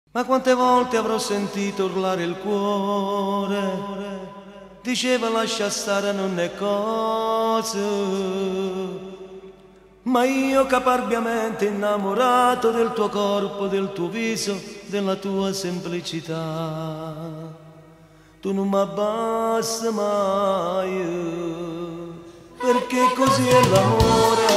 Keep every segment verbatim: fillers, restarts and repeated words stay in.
Ma quante volte avrò sentito urlare il cuore, diceva lascia stare non è cosa, ma io caparbiamente innamorato del tuo corpo, del tuo viso, della tua semplicità, tu non mi abbassi mai, perché così è l'amore,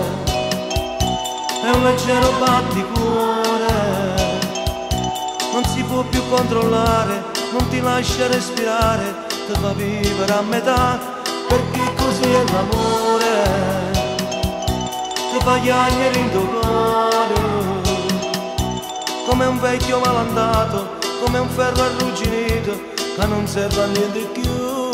è un leggero batticuore, non si può più controllare, non ti lascia respirare, ti fa vivere a metà, perché così è l'amore, ti fa piangere in tuo cuore, come un vecchio malandato, come un ferro arrugginito, che non serve a niente più,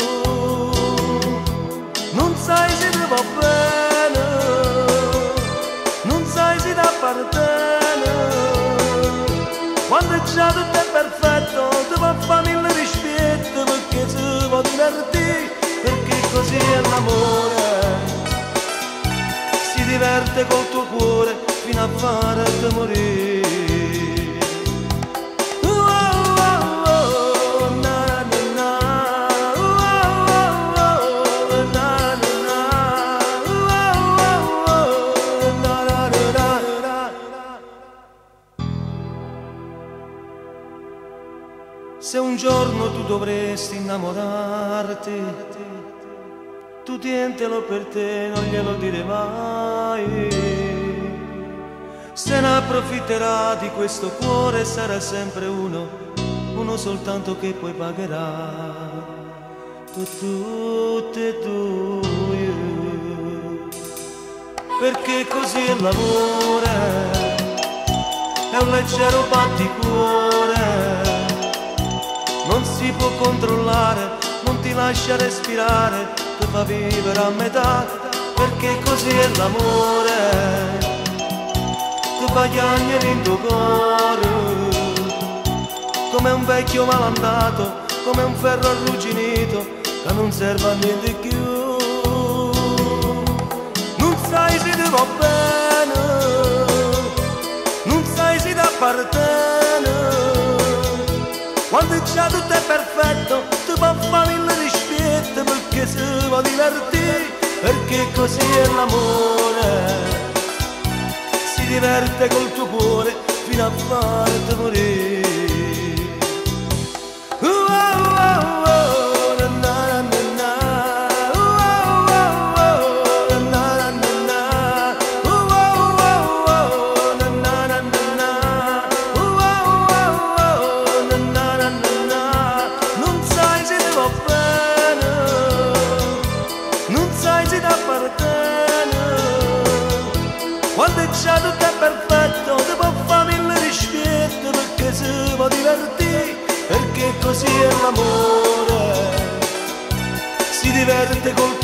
non sai se ti va bene, non sai se ti appartiene, quando già tutto è perfetto, ti fa fare mille rispetto, perché si può divertire, perché così è l'amore, si diverte col tuo cuore fino a farti morire. Se un giorno tu dovresti innamorarti, tu tientelo per te, non glielo dire mai. Se ne approfitterà di questo cuore sarà sempre uno, uno soltanto che poi pagherà. Tu, tutte e due, perché così è l'amore, è un leggero batticuore, non si può controllare, non ti lascia respirare, ti fa vivere a metà, perché così è l'amore, ti fa piangere in tuo cuore, come un vecchio malandato, come un ferro arrugginito, che non serve a niente più, non sai se ti va bene, non sai se ti appartiene, quando già tutto è perfetto, ti fa fare mille rispetto, perché si va divertire, perché così è l'amore, si diverte col tuo cuore fino a farti morire. Uh, oh, oh, oh, na, na, na, na. Uh, oh, oh, oh, na, na, na, na. Uh, oh, oh, oh, na, na, na, na, na. Uh, oh, oh, oh, na, na, na, na. Non sai se ti va bene, non sai se ti appartiene, quando già tutto è perfetto, ti può fare mille rispetto, perché si può divertire, perché così è l'amore, si diverte col